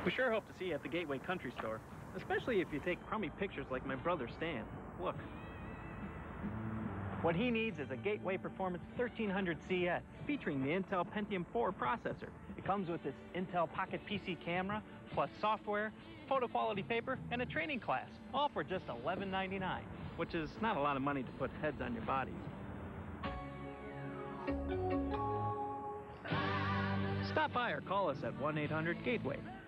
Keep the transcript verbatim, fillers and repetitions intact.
We sure hope to see you at the Gateway Country Store, especially if you take crummy pictures like my brother Stan. Look. What he needs is a Gateway Performance thirteen hundred C S featuring the Intel Pentium four processor. It comes with this Intel Pocket P C camera, plus software, photo quality paper, and a training class, all for just eleven ninety-nine, which is not a lot of money to put heads on your bodies. Stop by or call us at one eight hundred Gateway.